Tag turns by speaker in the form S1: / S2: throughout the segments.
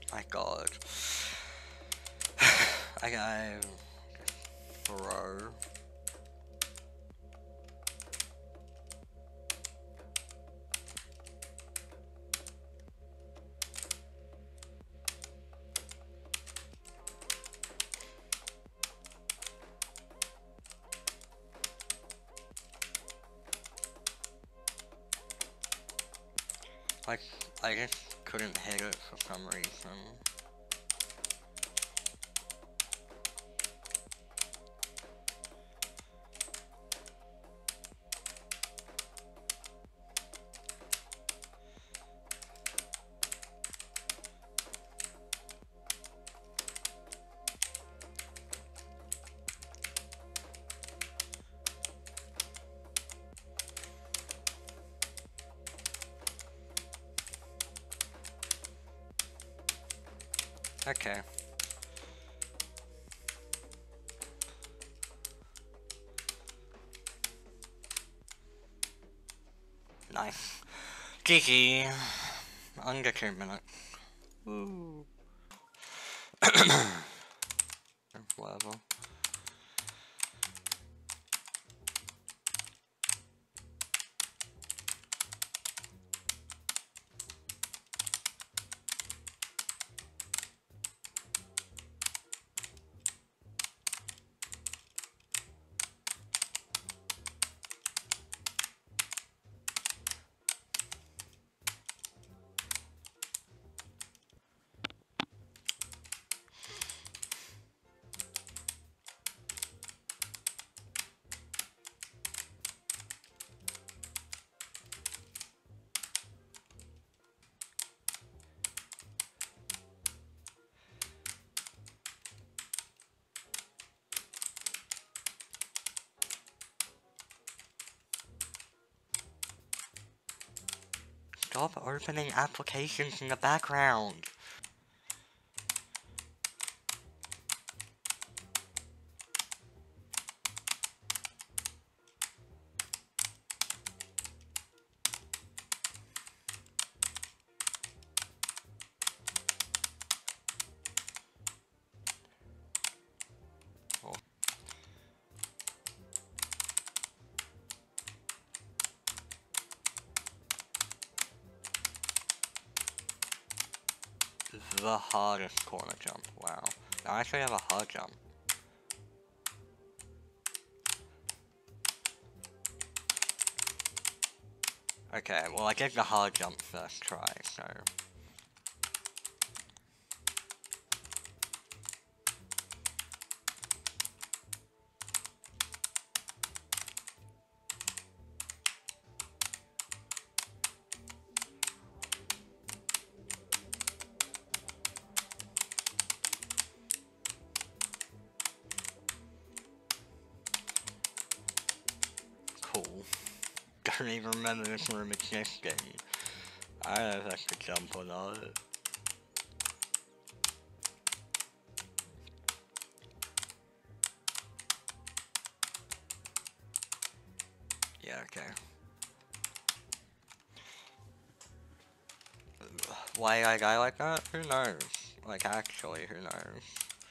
S1: My God. I gotta throw. Like, I just couldn't hit it for some reason. Okay. Nice. GG. Under 2 minutes. Woo. Level. Stop opening applications in the background. Oh. The hardest corner jump. Wow. I actually have a hard jump. Okay, well I did the hard jump first try, so... Cool. Don't even remember this room existing. I don't know if I could jump or not. Yeah, okay. Why I guy like that? Who knows? Like, actually, who knows?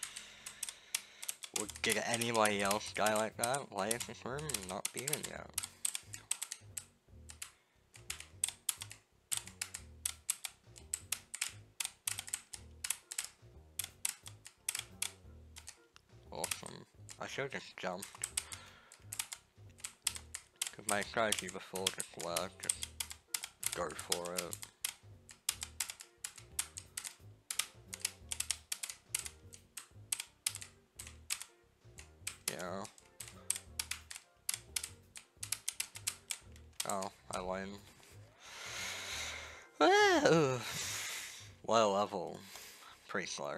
S1: Did anybody else die like that? Why is this room not beaten yet? Awesome. I should've just jumped. Cause my strategy before just worked, just go for it. Yeah. Oh, I win. What a level. Pretty slow.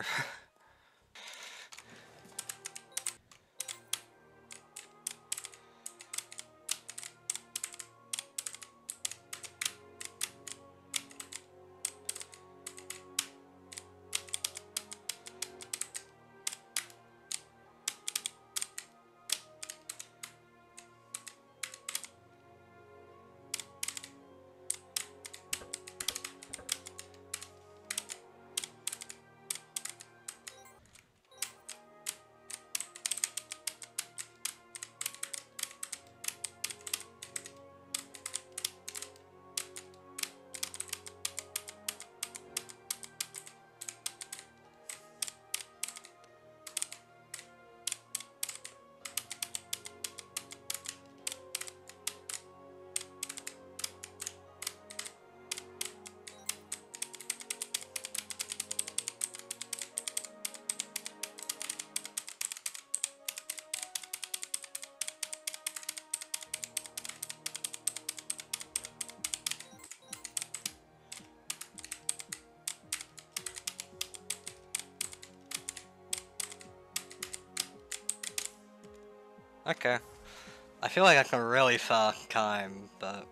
S1: Okay. I feel like that's a really fast time, but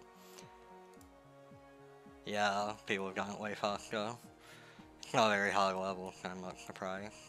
S1: yeah, people have gone way faster. It's not a very high level, so I'm not surprised.